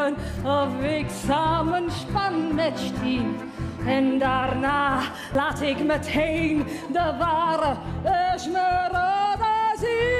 leven of ik samenspan met Stien. En daarna laat ik meteen de ware Esmeralda zien.